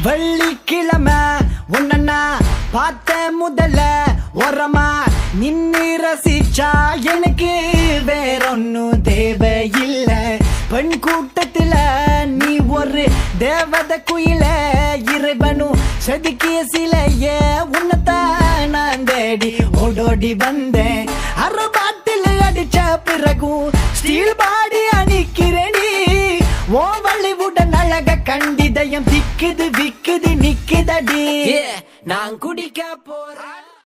வெள்ளிக்கிழமை உன்னா பார்த்த முதல்ல ஓரமா நின்னு ரசிச்சா எனக்கு வேறொன்னும் தேவையில்ல. பெண் கூட்டத்துல நீ ஒரு தேவத குயில, இறைவனும் செதுக்கிய சிலைய உன்னத்தான் நான் தேடி ஓடோடி வந்தேன். அரபாட்டில் அடிச்ச பிறகும் ஸ்டீல் பாடி அணிக்கிறேனி. ஓ வள்ளிவுடன் அழக கண்டிதயம் திக்குது விக்குது நிக்குதடி. நான் குடிக்க போறேன்.